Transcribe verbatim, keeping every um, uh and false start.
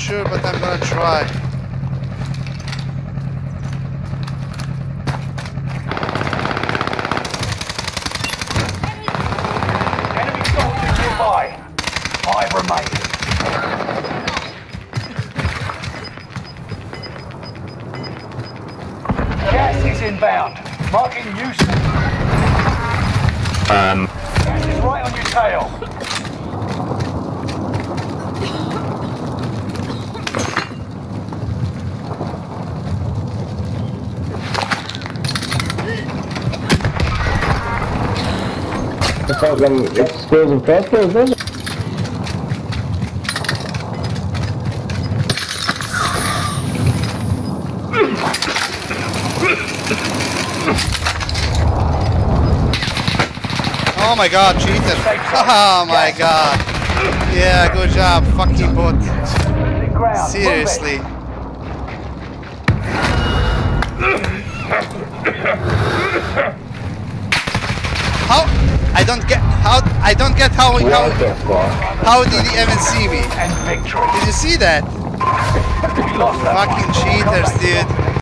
sure, but I'm gonna try. Enemy soldiers nearby. Five remain. Gas is inbound. Marking you. Um. Gas is right on your tail. The problem explosive faster, is it? Oh my god, cheater! Oh my god! Yeah, good job, fucking bot. Seriously. How? I don't get how I don't get how how how did he even see me? Did you see that? Fucking cheaters, dude.